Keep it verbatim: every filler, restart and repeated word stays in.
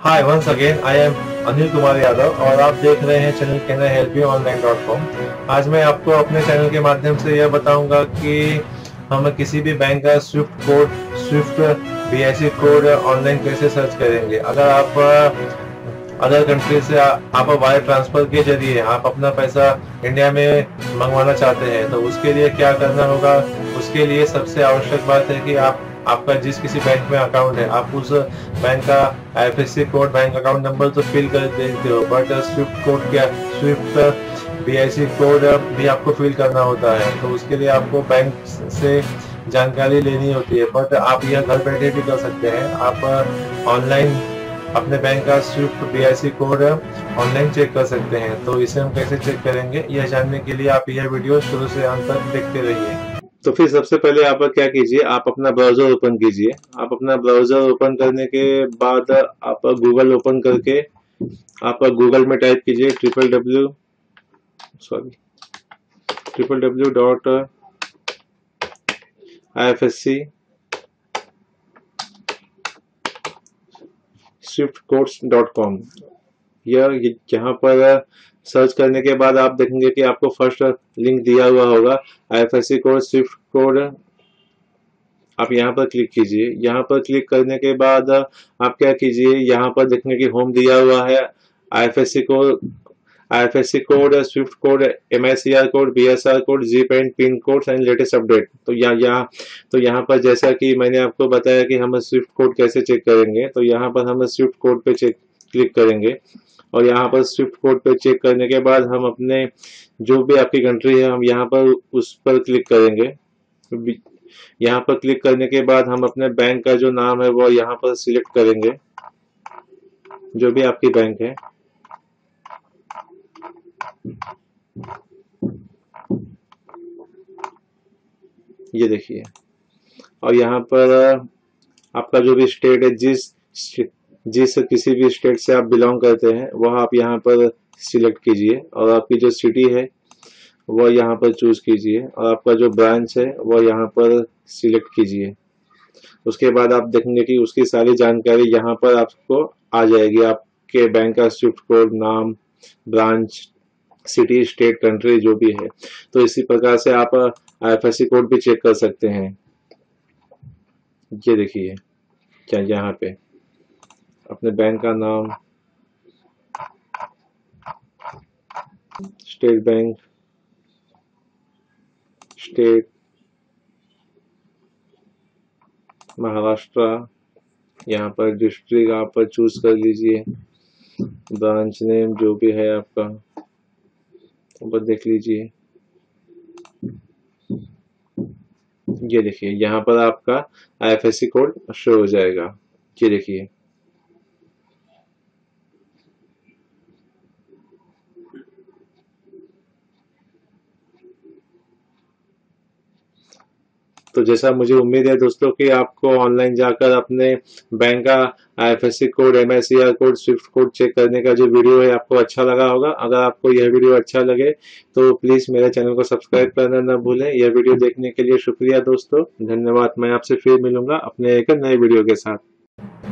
Hi once again I am Anil Kumar Yadav और आप देख रहे हैं channel can I help you online dot com. आज मैं आपको अपने चैनल के माध्यम से यह बताऊंगा कि हम किसी भी बैंक का swift code swift BIC code online कैसे सर्च करेंगे। अगर आप अदर कंट्री से आ, आप वायर ट्रांसफर के जरिए आप अपना पैसा इंडिया में मंगवाना चाहते हैं तो उसके लिए क्या करना होगा। उसके लिए सबसे आवश्यक बात है कि आप आपका जिस किसी बैंक में अकाउंट है आप उस बैंक का IFSC code bank account number तो फिल कर देते हो, बट स्विफ्ट कोड क्या स्विफ्ट बीआईसी कोड भी आपको फिल करना होता है। तो उसके लिए आपको बैंक से जानकारी लेनी होती है, बट आप यह घर बैठे भी कर सकते हैं। आप ऑनलाइन अपने बैंक का swift BIC code online check कर सकते हैं। तो इसे हम कैसे चेक करेंगे यह जानने के लिए आप यह वीडियो शुरू से अंत तक देखते रहिए। तो फिर सबसे पहले आप क्या कीजिए, आप अपना ब्राउजर ओपन कीजिए। आप अपना ब्राउजर ओपन करने के बाद आप गूगल ओपन करके आप गूगल में टाइप कीजिए triple W sorry triple W dot I F S C swift codes dot com. यह यहाँ पर सर्च करने के बाद आप देखेंगे कि आपको फर्स्ट लिंक दिया हुआ होगा आईएफएससी कोड स्विफ्ट कोड। आप यहाँ पर क्लिक कीजिए। यहाँ पर क्लिक करने के बाद आप क्या कीजिए, यहाँ पर देखने की होम दिया हुआ है IFSC code IFSC code swift code MICR code BSR code zip and pin code and latest update. तो यहाँ यहाँ तो यहाँ पर जैसा कि मैंने आपको बताया कि हम स्विफ्ट कोड कैसे चेक करेंगे, तो यहाँ पर हम स्विफ्ट कोड पे चेक क्लिक करेंगे और यहाँ पर स्विफ्ट कोड पे चेक करने के बाद हम अपने जो भी आपकी कंट्री है हम यहाँ पर उस पर क्लिक करेंगे। यहाँ पर क्लिक करने के बाद हम अपने बैंक का जो नाम है वो यहाँ पर सिलेक्ट करेंगे, जो भी आपकी बैंक है। ये देखिए, और यहाँ पर आपका जो भी स्टेट है, जिस जिस किसी भी स्टेट से आप बिलोंग करते हैं वह आप यहाँ पर सिलेक्ट कीजिए और आपकी जो सिटी है वह यहाँ पर चूज कीजिए और आपका जो ब्रांच है वह यहाँ पर सिलेक्ट कीजिए। उसके बाद आप देखेंगे कि उसकी सारी जानकारी यहाँ पर आपको आ जाएगी, आपके बैंक का स्विफ्ट कोड, नाम, ब्रांच, सिटी, स्टेट, कंट्री जो भी है। तो इसी प्रकार से आप आईएफएससी कोड भी चेक कर सकते हैं। ये देखिए, क्या यहाँ पे अपने बैंक का नाम, स्टेट बैंक, स्टेट महाराष्ट्र, यहाँ पर डिस्ट्रिक्ट आप चूज कर लीजिए, ब्रांच नेम जो भी है आपका ऊपर देख लीजिए। ये देखिए, यहाँ पर आपका आईएफएससी कोड शो हो जाएगा। ये देखिए, तो जैसा मुझे उम्मीद है दोस्तों कि आपको ऑनलाइन जाकर अपने बैंक का IFSC code, MICR code, swift code check करने का जो वीडियो है आपको अच्छा लगा होगा। अगर आपको यह वीडियो अच्छा लगे तो प्लीज मेरे चैनल को सब्सक्राइब करना न भूलें। यह वीडियो देखने के लिए शुक्रिया दोस्तों, धन्यवाद। मैं आपसे फिर मिलूंगा अपने एक नए वीडियो के साथ।